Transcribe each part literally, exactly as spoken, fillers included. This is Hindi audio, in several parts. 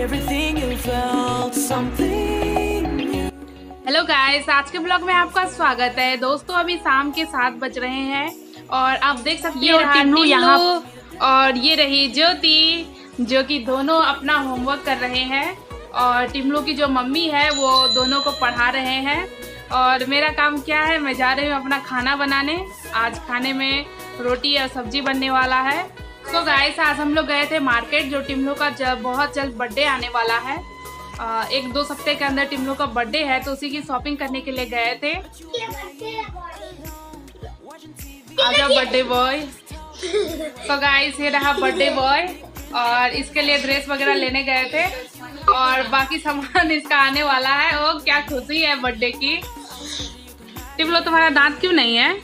हेलो गाइस, आज के ब्लॉग में आपका स्वागत है। दोस्तों अभी शाम के सात बज रहे हैं और आप देख सकते हो टिमलू यहाँ और ये रही ज्योति, जो कि दोनों अपना होमवर्क कर रहे हैं और टिमलू की जो मम्मी है वो दोनों को पढ़ा रहे हैं। और मेरा काम क्या है, मैं जा रही हूँ अपना खाना बनाने। आज खाने में रोटी और सब्जी बनने वाला है। तो गाइस आज हम लोग गए थे मार्केट, जो टिमलू का जब बहुत जल्द बर्थडे आने वाला है। आ, एक दो सप्ते के अंदर टिमलू का बर्थडे है, तो उसी की शॉपिंग करने के लिए गए थे। आजा बर्थडे बॉय। तो गाइस ये रहा बर्थडे बॉय और इसके लिए ड्रेस वगैरह लेने गए थे और बाकी सामान इसका आने वाला है। ओ क्या खुशी है बर्थडे की। टिमलू तुम्हारा दांत क्यों नहीं है?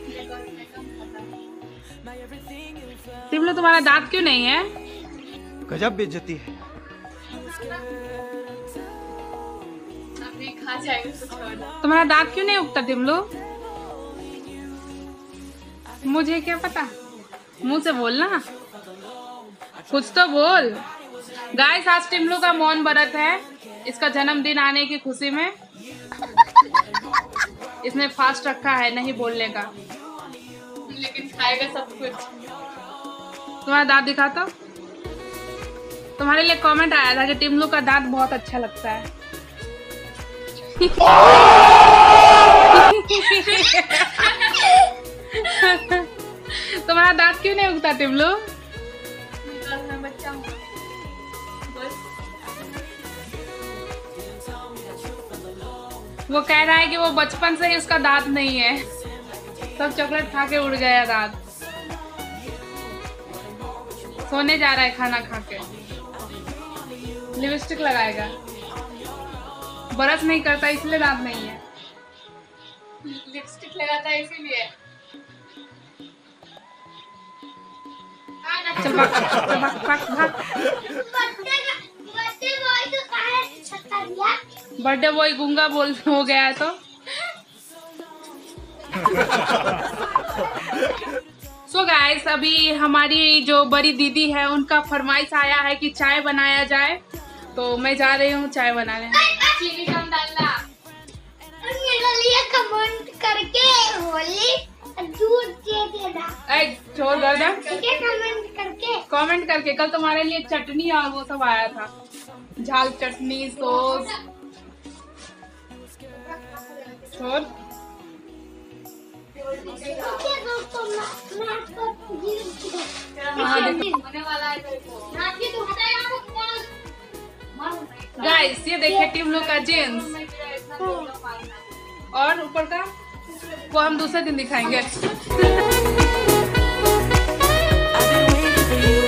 टिमलू तुम्हारा दांत क्यों नहीं है? गजब बेइज्जती है। खा तुम्हारा दांत क्यों नहीं उगता टिमलू? मुझे क्या पता, मुंह से बोलना, कुछ तो बोल। गाइस आज टिमलू का मौन व्रत है, इसका जन्मदिन आने की खुशी में इसने फास्ट रखा है नहीं बोलने का, लेकिन खाएगा सब कुछ। तुम्हारा दांत दिखाता। तुम्हारे लिए कमेंट आया था कि टिमलू का दांत बहुत अच्छा लगता है। तुम्हारा दांत क्यों नहीं उगता टिमलू? वो कह रहा है कि वो बचपन से ही उसका दांत नहीं है, सब चॉकलेट खा के उड़ गया दांत। सोने जा रहा है खाना खा के। लिपस्टिक लगाएगा, ब्रश नहीं करता इसलिए दांत नहीं है, लिपस्टिक लगाता है इसीलिए। चल भाग चल भाग भाग भाग। बर्थडे बॉय गूंगा बोल हो गया है तो। सो गाइस अभी हमारी जो बड़ी दीदी है उनका फरमाइश आया है कि चाय बनाया जाए, तो मैं जा रही हूँ चाय बनाने। चीनी कम डालना। मेरे लिए कमेंट करके होली दूध दे देना। ऐ छोड़ दे। कमेंट करके कमेंट करके कल तुम्हारे लिए चटनी और वो सब आया था, झाल चटनी सॉस। छोड़। गाइस ये देखिए टिमलू का जींस और ऊपर का वो हम दूसरे दिन दिखाएंगे।